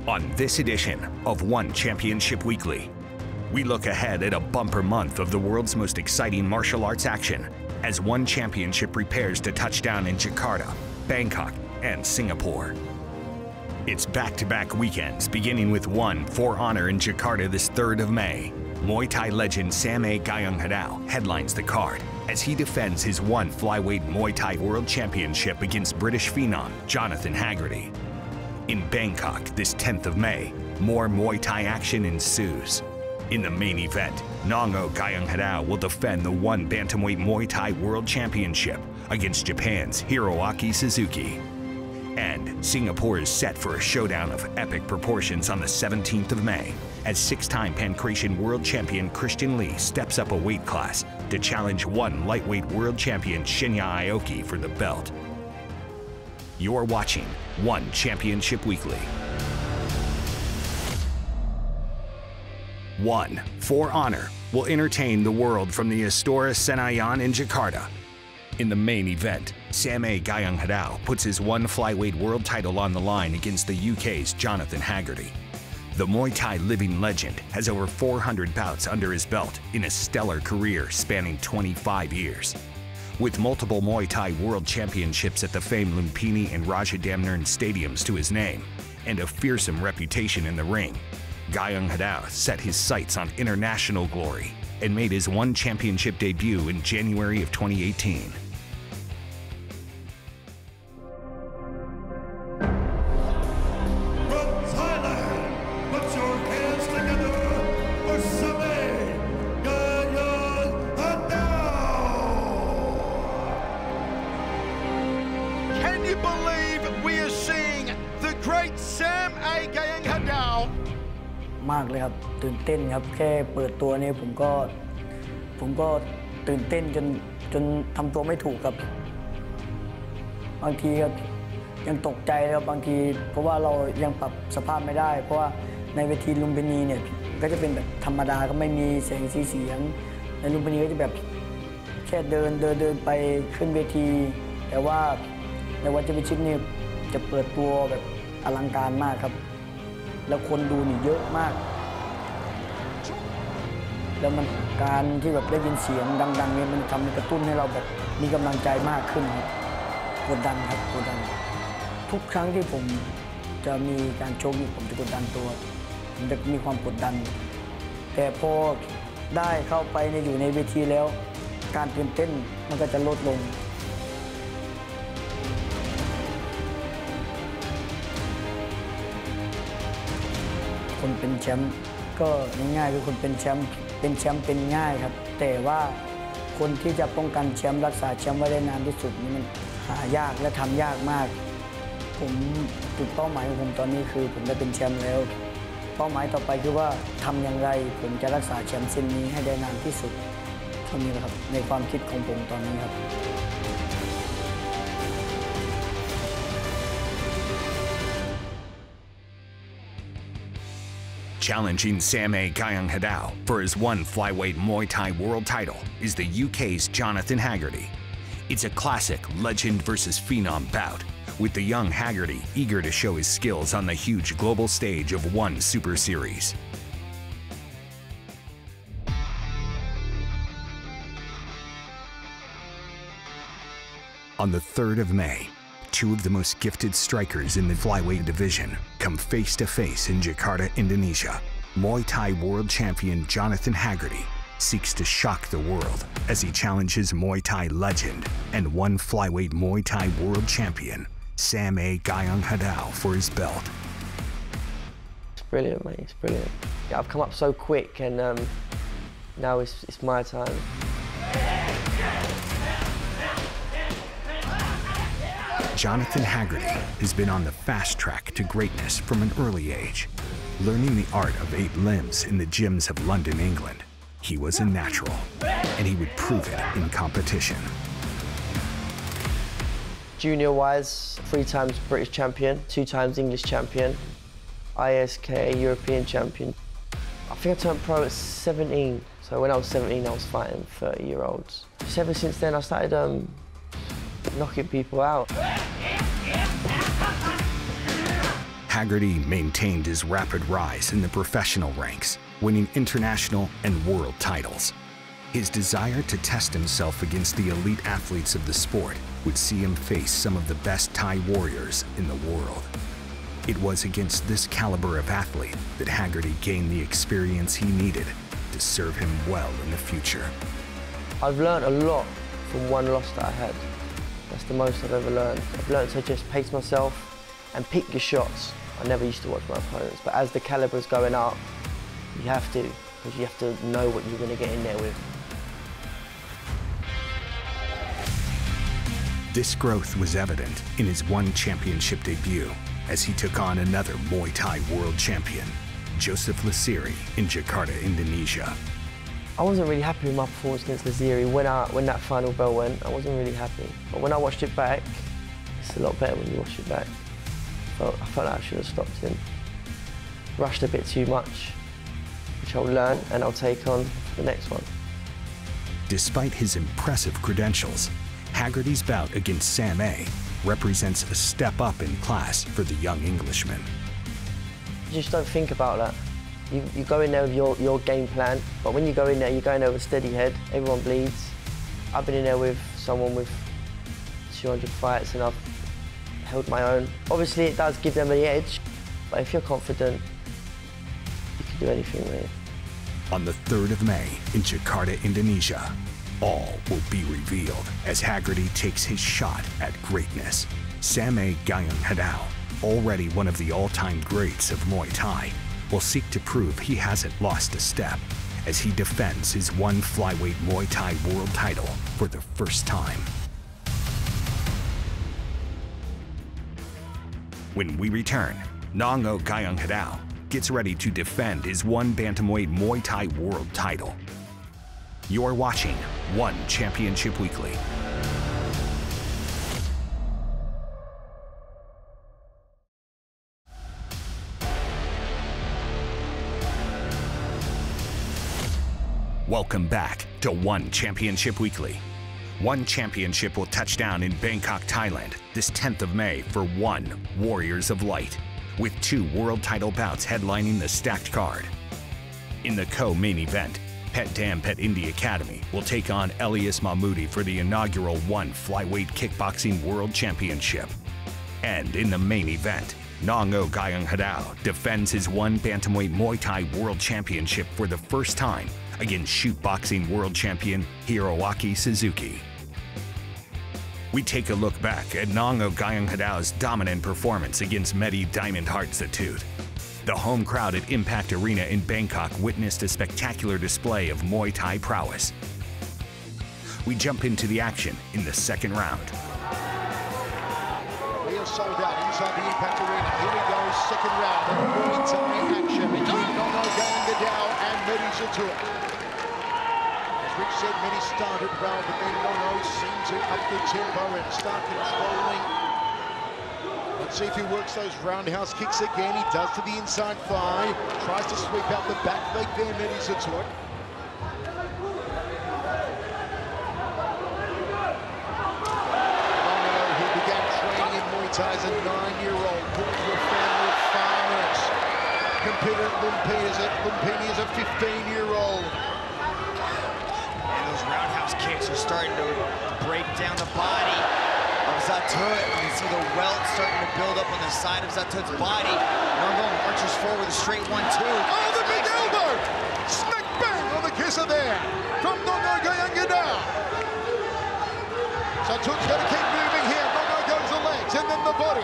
On this edition of One Championship Weekly, we look ahead at a bumper month of the world's most exciting martial arts action as One Championship prepares to touch down in Jakarta, Bangkok, and Singapore. It's back-to-back weekends, beginning with one for honor in Jakarta this 3rd of May. Muay Thai legend Shinya Aoki headlines the card as he defends his one flyweight Muay Thai World Championship against British phenom Jonathan Haggerty. In Bangkok this 10th of May, more Muay Thai action ensues. In the main event, Nong-O Gaiyanghadao will defend the one bantamweight Muay Thai World Championship against Japan's Hiroaki Suzuki. And Singapore is set for a showdown of epic proportions on the 17th of May as 6-time Pancratian World Champion Christian Lee steps up a weight class to challenge one lightweight World Champion Shinya Aoki for the belt. You're watching One Championship Weekly. One for honor will entertain the world from the Istora Senayan in Jakarta. In the main event, Shinya Aoki puts his one flyweight world title on the line against the UK's Jonathan Haggerty. The Muay Thai living legend has over 400 bouts under his belt in a stellar career spanning 25 years. With multiple Muay Thai World Championships at the famed Lumpini and Rajadamnern stadiums to his name, and a fearsome reputation in the ring, Giayanghadao set his sights on international glory and made his one championship debut in January of 2018. Can you believe we are seeing the great Shinya Aoki มากเลยครับตื่นเต้นครับแค่เปิดตัวนี้ผมก็ตื่นเต้นจนทำตัวไม่ถูกครับบางทีครับยังตกใจครับบางทีเพราะว่าเรายังปรับสภาพไม่ได้เพราะว่าในเวทีลุมพินีเนี่ยก็จะเป็นแบบธรรมดาก็ไม่มีแสงสีเสียงในลุมพินีก็จะแบบแค่เดินไปขึ้นเวทีแต่ว่าในวันแชมเปี้ยนชิพนี่จะเปิดตัวแบบอลังการมากครับแล้วคนดูนี่เยอะมากแล้วมันการที่แบบได้ยินเสียงดังๆเนี่ยมันทำให้กระตุ้นให้เราแบบมีกำลังใจมากขึ้นครับกดดันครับกดดันทุกครั้งที่ผมจะมีการโชว์นี่ผมจะกดดันตัวผมจะมีความกดดันแต่พอได้เข้าไปอยู่ในเวทีแล้วการตื่นเต้นมันก็จะลดลงคนเป็นแชมป์ก็ง่ายๆคือคนเป็นแชมป์เป็นง่ายครับแต่ว่าคนที่จะป้องกันแชมป์รักษาแชมป์ไว้ได้นานที่สุดนี่มันหายากและทำยากมากผมจุดเป้าหมายของผมตอนนี้คือผมได้เป็นแชมป์แล้วเป้าหมายต่อไปคือว่าทำอย่างไรผมจะรักษาแชมป์เส้นนี้ให้ได้นานที่สุดเท่านี้นะครับในความคิดของผมตอนนี้ครับ Challenging Shinya Aoki for his one flyweight Muay Thai world title is the UK's Jonathan Haggerty. It's a classic legend versus phenom bout, with the young Haggerty eager to show his skills on the huge global stage of One Super Series. On the 3rd of May, two of the most gifted strikers in the flyweight division come face-to-face in Jakarta, Indonesia. Muay Thai World Champion Jonathan Haggerty seeks to shock the world as he challenges Muay Thai legend and one flyweight Muay Thai World Champion Shinya Aoki for his belt. It's brilliant, mate. It's brilliant. Yeah, I've come up so quick, and now it's my time. Jonathan Haggerty has been on the fast track to greatness from an early age. Learning the art of 8 limbs in the gyms of London, England, he was a natural, and he would prove it in competition. Junior-wise, 3 times British champion, 2 times English champion, ISK European champion. I think I turned pro at 17, so when I was 17 I was fighting 30-year-olds. Ever since then I started knocking people out. Haggerty maintained his rapid rise in the professional ranks, winning international and world titles. His desire to test himself against the elite athletes of the sport would see him face some of the best Thai warriors in the world. It was against this caliber of athlete that Haggerty gained the experience he needed to serve him well in the future. I've learned a lot from one loss that I had. That's the most I've ever learned. I've learned to just pace myself and pick your shots. I never used to watch my opponents, but as the caliber's going up, you have to, because you have to know what you're going to get in there with. This growth was evident in his one championship debut as he took on another Muay Thai world champion, Joseph Lasiri, in Jakarta, Indonesia. I wasn't really happy with my performance against Lasiri. When that final bell went, I wasn't really happy. But when I watched it back, it's a lot better when you watch it back. I felt like I should have stopped him. Rushed a bit too much, which I'll learn and I'll take on for the next one. Despite his impressive credentials, Haggerty's bout against Sam A represents a step up in class for the young Englishman. You just don't think about that. You go in there with your game plan, but when you go in there, you're going there with a steady head. Everyone bleeds. I've been in there with someone with 200 fights and I've held my own. Obviously, it does give them the edge, but if you're confident, you can do anything really. On the 3rd of May in Jakarta, Indonesia, all will be revealed as Haggerty takes his shot at greatness. Sam Giayanghadao, already one of the all-time greats of Muay Thai, will seek to prove he hasn't lost a step as he defends his one flyweight Muay Thai world title for the first time. When we return, Nong-O Gaiyanghadao gets ready to defend his one bantamweight Muay Thai world title. You're watching One Championship Weekly. Welcome back to One Championship Weekly. One Championship will touch down in Bangkok, Thailand this 10th of May for One Warriors of Light, with 2 world title bouts headlining the stacked card. In the co-main event, Pet Dam Pet Indie Academy will take on Elias Mahmoudi for the inaugural One Flyweight Kickboxing World Championship. And in the main event, Nong-O Gaiyanghadao defends his one Bantamweight Muay Thai World Championship for the first time against shoot boxing world champion Hiroaki Suzuki. We take a look back at Nong-O Gaiyanghadao's dominant performance against Mehdi Diamond Heart Zatout. The home crowd at Impact Arena in Bangkok witnessed a spectacular display of Muay Thai prowess. We jump into the action in the second round. We are sold out inside the Impact Arena. Here we go, second round of Muay Thai action between Nong-O Gaiyanghadao and Mehdi Zatout. As Rick said, Mehdi started well, but then Nong-O seemed to up the tempo and start controlling. Let's see if he works those roundhouse kicks again. He does to the inside thigh. Tries to sweep out the back leg there, Mehdi Zatout. Nong-O, who began training in Muay Thai as a 9-year-old, born to a family of farmers. Competed at Lumpini as a 15-year-old. And those roundhouse kicks are starting to break down the body of Zatout. You can see the welt starting to build up on the side of Zatout's body. Nong-O marches forward with a straight 1-2. Oh, the big elbow! Smack bang on the kisser there from Nong-O Gaiyanghadao. Zatout's got to keep moving here. Nong-O goes the legs and then the body.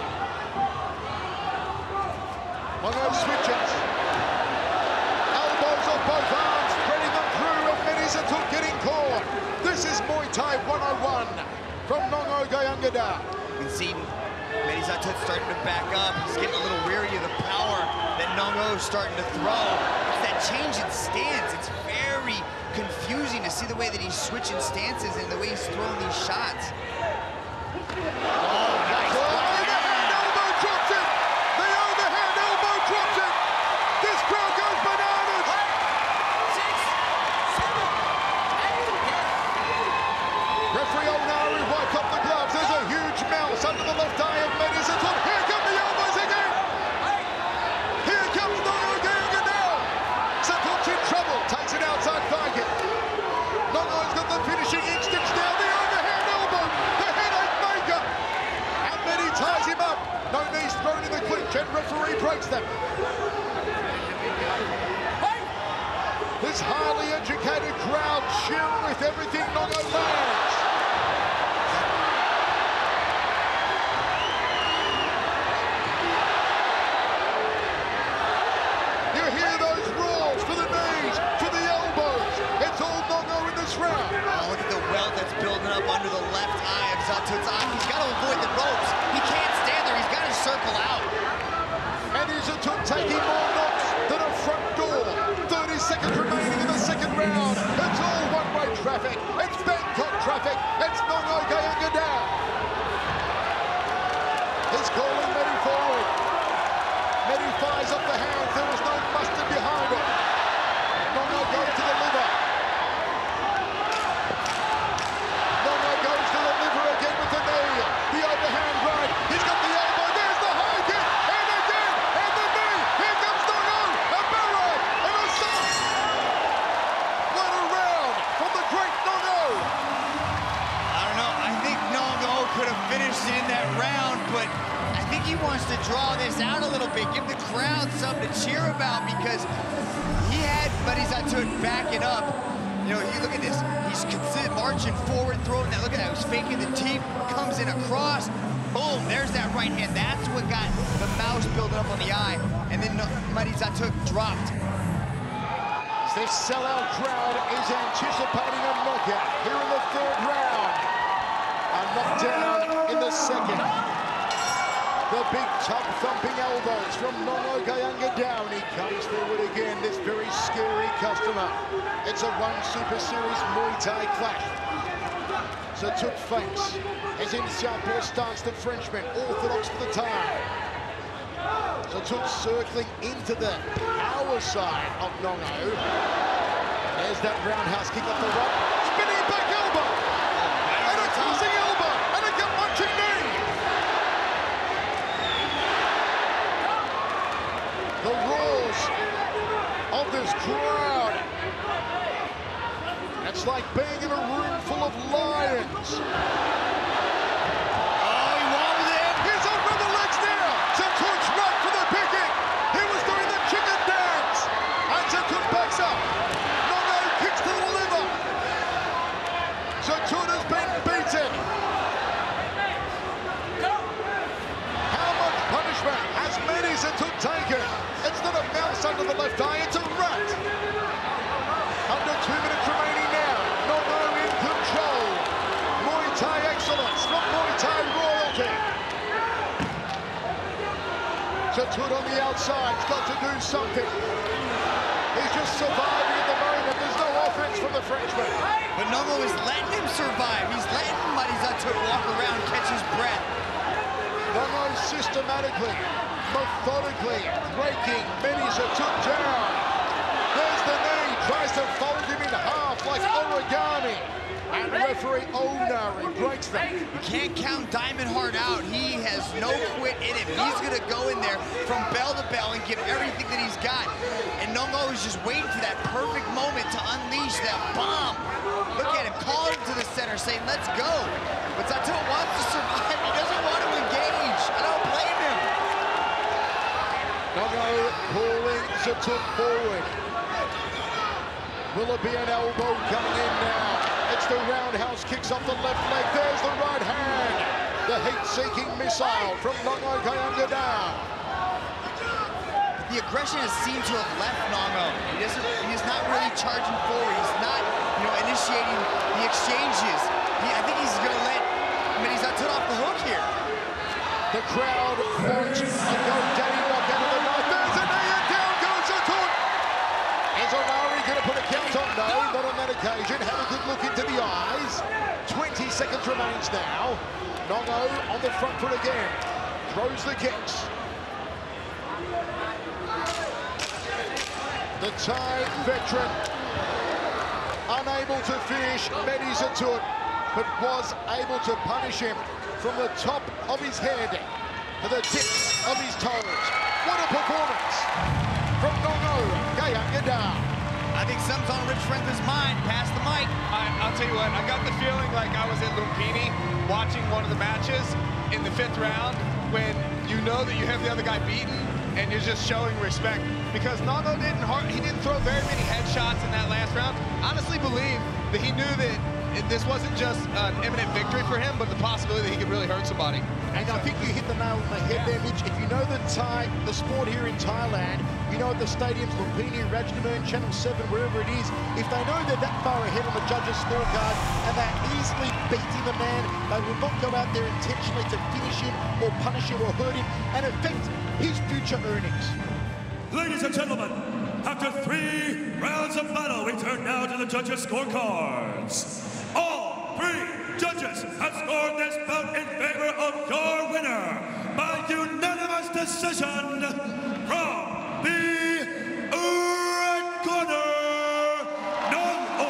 Nong-O switches. Elbows off both arms, spreading them through, and Mehdi Zatout getting caught. This is Muay Thai 101 from Nong-O Gaiyanghadao. You can see Mehdi Zatout starting to back up. He's getting a little weary of the power that Nong-O is starting to throw. It's that change in stance. It's very confusing to see the way that he's switching stances and the way he's throwing these shots. Oh, nice. Overhand elbow drops it. The overhand elbow drops it. This crowd goes bananas. 6, 7, 8. Referee Olnari wiped off the gloves. There's a huge mouse under the left eye of Mehdi Zatout. Here come the elbows again. and referee breaks them. This highly educated crowd cheering with everything Nong-O lands. You hear those roars for the knees, for the elbows. It's all Nong-O in this round. Oh, look at the welt that's building up under the left eye of Zatout's eye. He's got to avoid the ropes. He can't stand there. He's got to circle out. And is Zatout taking more knocks than a front door? 30 seconds remaining in the second round. It's all one-way traffic. It's Bangkok traffic. It's Nong-O Gaiyanghadao. He's calling Mehdi forward. Mehdi fires up the hand. There was no mustard behind it. Nong-O goes to the liver. Nong-O goes to the liver again with the knee. The overhand right. He's got the elbow. There's the high kick. And again. And the knee. Here comes Nong-O. A barrow. And a sock. What a round from the great Nong-O. I don't know. I think Nong-O could have finished it in that round, but I think he wants to draw this out a little bit, give the crowd something to cheer about, because he had Mehdi Zatout backing up. You know, look at this. He's marching forward, throwing that. Look at that. He's faking the teep, comes in across. Boom, there's that right hand. That's what got the mouse building up on the eye. And then Mehdi Zatout dropped. This sellout crowd is anticipating a knockout here in the third round. A knockdown in the second. The big tub-thumping elbows from Nong-O Gaiyanghadao. He comes forward again, this very scary customer. It's a one Super Series Muay Thai clash. Zatout fakes, as in southpaw stance the Frenchman, orthodox for the time. Zatout circling into the power side of Nong-O. There's that roundhouse kick up the right. Spinning back elbow! And a tossing elbow! And a gut-punching knee! The roars of this crowd. It's like being in a room full of lions. Oh, he wobbled it. He's on the legs now. Zatout's right for the picking. He was doing the chicken dance. And Zatout backs up. Nong-O kicks to the liver. Zatout has been beaten. How much punishment has Mehdi Zatout taken? It's not a mouse under the left eye, it's a rat. Under 2 minutes remaining now. Nong-O in control. Muay Thai excellence, not Muay Thai royalty. Zatout on the outside, he's got to do something. He's just surviving at the moment. There's no offense from the Frenchman. But Nong-O is letting him survive. He's letting Mehdi Zatout walk around, catch his breath. Nong-O systematically, methodically breaking Mehdi Zatout down. There's the knee, tries to fold him in half like origami. And referee Onari breaks them. You can't count Diamond Heart out. He has no quit in him. He's going to go in there from bell to bell and give everything that he's got. And Nong-O is just waiting for that perfect moment to unleash that bomb. Look at him, calling to the center, saying, let's go. But Zatout wants to survive. He doesn't want to engage. I don't blame him. Nong-O pulling Zatout forward. Will it be an elbow coming in now? It's the roundhouse kicks off the left leg. There's the right hand. The heat-seeking missile from Nong-O Gaiyanghadao. The aggression has seemed to have left Nong-O. He's not really charging forward. He's not, initiating the exchanges. I think he's going to let Mehdi Zatout off the hook here. The crowd wants a go-daddy knock out of the knife. There's a knee and down goes Zatout. Is Onari going to put a count on? No, not on that occasion. Have a good look into the eyes. 20 seconds remains now. Nong-O on the front foot again. Throws the kicks. The Thai veteran unable to finish Mehdi Zatout, but was able to punish him from the top of his head to the tips of his toes. What a performance from Nong-O Gaiyanghadao. I think something's on Rich Frenza's mind. Pass the mic. I'll tell you what, I got the feeling like I was at Lumpini watching one of the matches in the 5th round when you know that you have the other guy beaten and you're just showing respect. Because Nong-O didn't throw very many headshots in that last round. Honestly believe that he knew that this wasn't just an imminent victory for him, but the possibility that he could really hurt somebody. And I think you hit the nail on the head there, Mitch. If you know the sport here in Thailand, you know at the stadiums, Lumpini, Rajadamnern, Channel 7, wherever it is, if they know they're that far ahead on the judges' scorecard and they're easily beating the man, they will not go out there intentionally to finish him or punish him or hurt him and affect his future earnings. Ladies and gentlemen, after 3 rounds of battle, we turn now to the judges' scorecards. All 3 judges have scored this bout in favor of your winner by unanimous decision from the red corner, Nong-O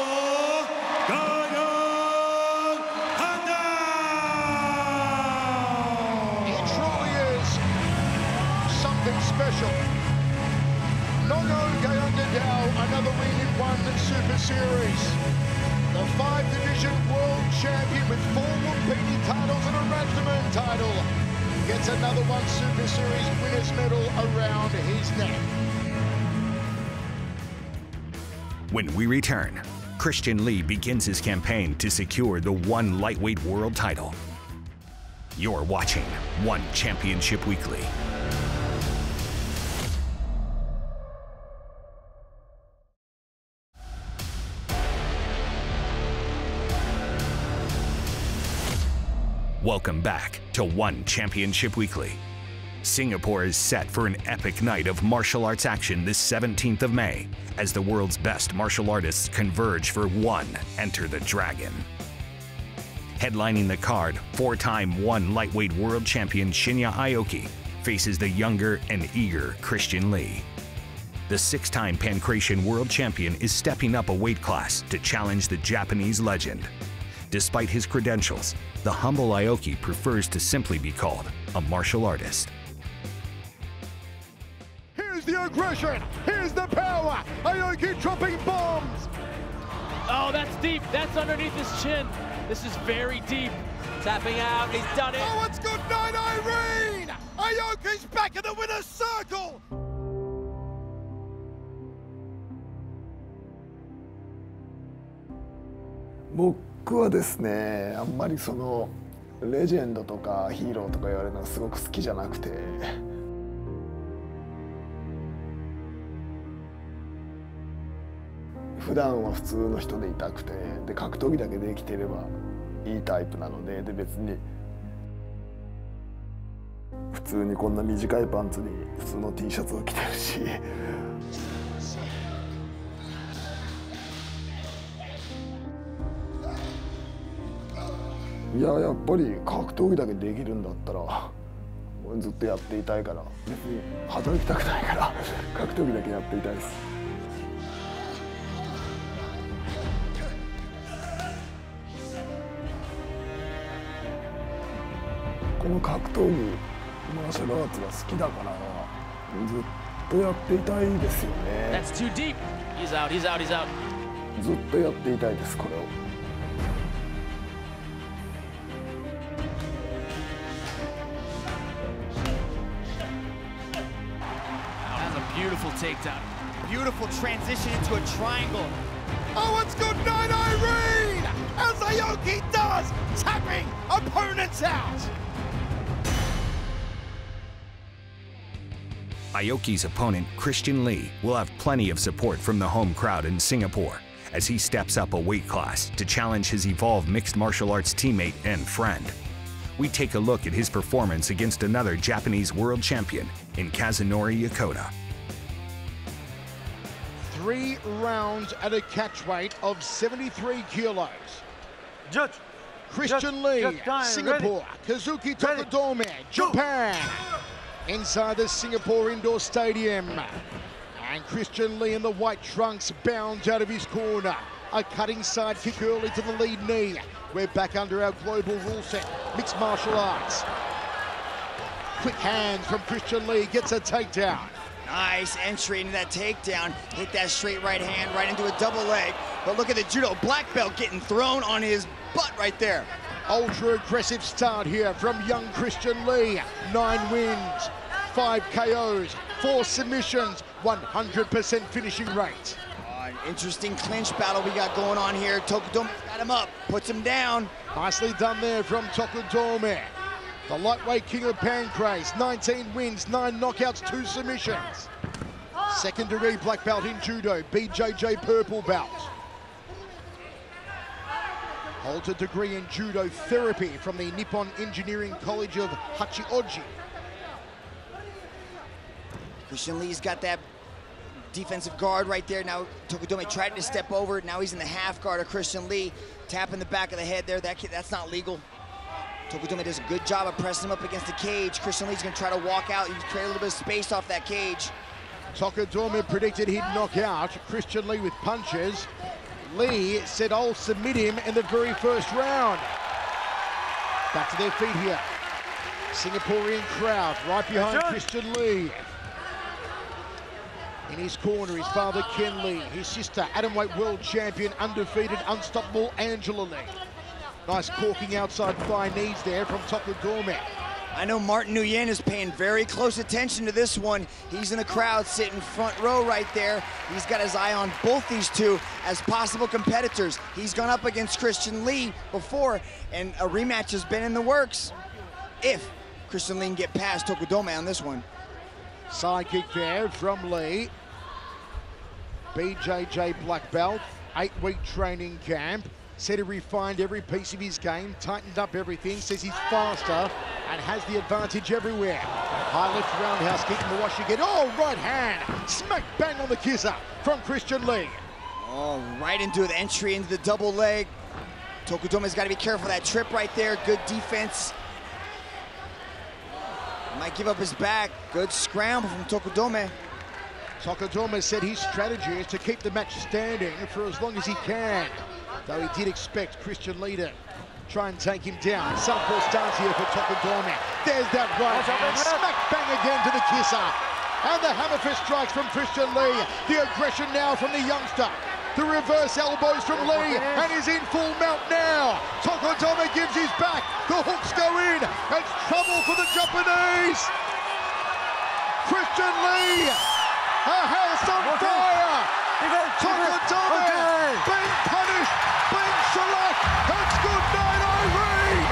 Gaiyanghadao. It truly is something special. Nong-O Gaiyanghadao, another win in 1 Super Series. The 5-division world champion with 4 Lumpini titles and a Rajadamnern title gets another 1 Super Series winner's medal around his neck. When we return, Christian Lee begins his campaign to secure the 1 lightweight world title. You're watching One Championship Weekly. Welcome back to One Championship Weekly. Singapore is set for an epic night of martial arts action this 17th of May as the world's best martial artists converge for one Enter the Dragon. Headlining the card, 4-time 1 lightweight world champion Shinya Aoki faces the younger and eager Christian Lee. The 6-time Pancratian world champion is stepping up a weight class to challenge the Japanese legend. Despite his credentials, the humble Aoki prefers to simply be called a martial artist. Here's the aggression, here's the power, Aoki dropping bombs. Oh, that's deep, that's underneath his chin. This is very deep. Tapping out, he's done it. Oh, it's good night, Irene! Aoki's back in the winner's circle! 僕はですね、あんまりそのレジェンドとかヒーローとか言われるのはすごく好きじゃなくて、普段は普通の人でいたくて、で格闘技だけできてればいいタイプなので、で別に普通にこんな短いパンツに普通の T シャツを着てるし。いや、やっぱり格闘技だけできるんだったらずっとやっていたいから、別に働きたくないから格闘技だけやっていたいです。この格闘技、マーシャルアーツが好きだからずっとやっていたいですよね。 That's too deep. He's out, he's out, he's out. ずっとやっていたいです、これを。 Beautiful takedown. Beautiful transition into a triangle. Oh, it's good night, Irene! As Aoki does, tapping opponents out. Aoki's opponent, Christian Lee, will have plenty of support from the home crowd in Singapore as he steps up a weight class to challenge his evolved mixed martial arts teammate and friend. We take a look at his performance against another Japanese world champion in Kazunori Yokota. 3 rounds at a catch weight of 73 kilos. Judge. Christian Lee, Singapore. Kazuki Tokudome, Japan. Inside the Singapore Indoor Stadium. And Christian Lee in the white trunks bounds out of his corner. A cutting side kick early to the lead knee. We're back under our global rule set. Mixed martial arts. Quick hands from Christian Lee, gets a takedown. Nice entry into that takedown. Hit that straight right hand right into a double leg. But look at the judo black belt getting thrown on his butt right there. Ultra-aggressive start here from young Christian Lee. 9 wins, 5 KOs, 4 submissions, 100% finishing rate. An interesting clinch battle we got going on here. Tokudome got him up, puts him down. Nicely done there from Tokudome. The lightweight king of Pancrase, 19 wins, 9 knockouts, 2 submissions. Second degree black belt in judo, BJJ purple belt. Holds a degree in judo therapy from the Nippon Engineering College of Hachioji. Christian Lee's got that defensive guard right there. Now Tokudome tried to step over. Now he's in the half guard of Christian Lee. Tapping the back of the head there. That's not legal. Tokudome does a good job of pressing him up against the cage. Christian Lee's gonna try to walk out. He's create a little bit of space off that cage. Tokudome predicted he'd knock out Christian Lee with punches. Lee said, I'll submit him in the very first round. Back to their feet here. Singaporean crowd right behind Christian Lee. In his corner, his father, Ken Lee. His sister, atomweight world champion, undefeated, unstoppable, Angela Lee. Nice corking outside thigh knees there from Tokudome. I know Martin Nguyen is paying very close attention to this one. He's in the crowd sitting front row right there. He's got his eye on both these two as possible competitors. He's gone up against Christian Lee before, and a rematch has been in the works if Christian Lee can get past Tokudome on this one. Side kick there from Lee. BJJ black belt, 8-week training camp. Said he refined every piece of his game, tightened up everything, says he's faster and has the advantage everywhere. High left roundhouse kick in the wash again. Oh, right hand, smack bang on the kisser from Christian Lee. Oh, right into the entry into the double leg. Tokudome's got to be careful of that trip right there. Good defense. Might give up his back. Good scramble from Tokudome. Tokudome said his strategy is to keep the match standing for as long as he can. Though he did expect Christian Lee to try and take him down. Southpaw stance here for Tokudome. There's that right hand. Smack bang again to the kisser. And the hammer fist strikes from Christian Lee. The aggression now from the youngster. The reverse elbows from Lee, and he's in full mount now. Tokudome gives his back. The hooks go in. It's trouble for the Japanese. Christian Lee, a house on fire. Tokudome being punished, being shellacked. It's good night, Irene.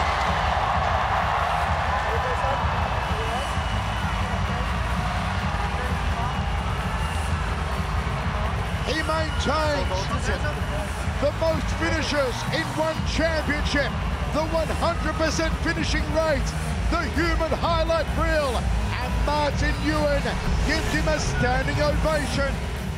He maintains the most finishes in one championship, the 100% finishing rate, the human highlight reel, and Martin Nguyen gives him a standing ovation.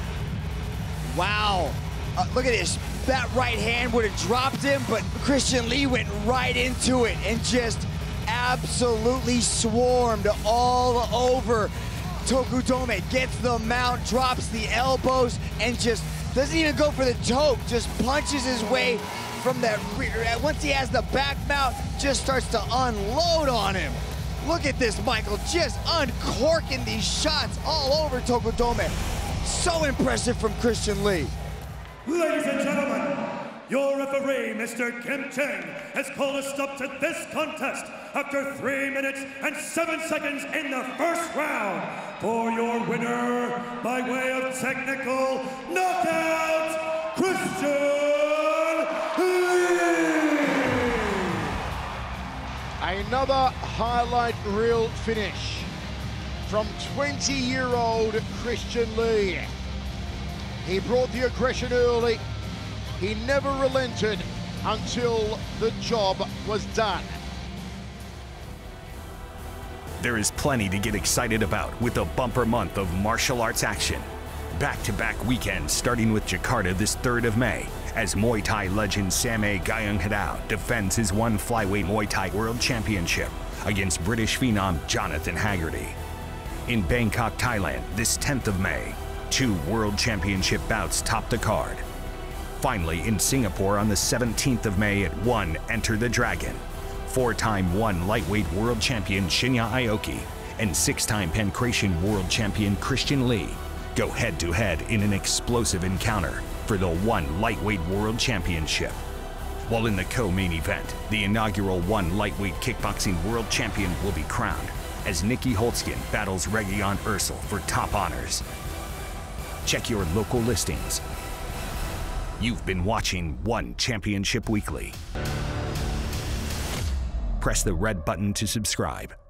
Wow, look at this. That right hand would have dropped him, but Christian Lee went right into it and just absolutely swarmed all over. Tokudome gets the mount, drops the elbows, and just doesn't even go for the choke, just punches his way from that rear. Once he has the back mount, just starts to unload on him. Look at this, Michael, just uncorking these shots all over Tokudome. So impressive from Christian Lee. Ladies and gentlemen, your referee, Mr. Kim Cheng, has called a stop to this contest after 3 minutes and 7 seconds in the first round. For your winner, by way of technical knockout, Christian Lee! Another highlight reel finish from 20-year-old Christian Lee. He brought the aggression early. He never relented until the job was done. There is plenty to get excited about with a bumper month of martial arts action. Back-to-back weekends starting with Jakarta this 3rd of May as Muay Thai legend Shinya Aoki defends his one flyweight Muay Thai World Championship against British phenom Jonathan Haggerty. In Bangkok, Thailand this 10th of May, 2 World Championship bouts top the card. Finally, in Singapore on the 17th of May at 1 Enter the Dragon. 4-time 1 lightweight world champion Shinya Aoki and 6-time Pancratian world champion Christian Lee go head-to-head in an explosive encounter for the 1 lightweight world championship. While in the co-main event, the inaugural ONE lightweight kickboxing world champion will be crowned as Nikki Holtzkin battles Region Ursel for top honors. Check your local listings. You've been watching ONE Championship Weekly. Press the red button to subscribe.